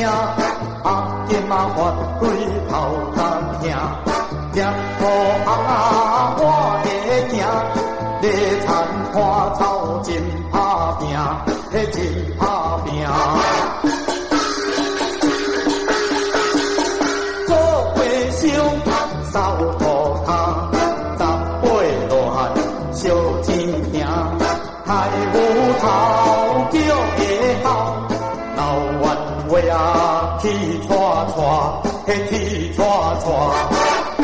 今嘛发对头干兄，念土翁我会行，日田花草真打拼，迄真打拼。做和尚扫土骹，十八罗汉烧钱行，太有头叫会好。老冤话啊，去娶娶，迄去娶娶。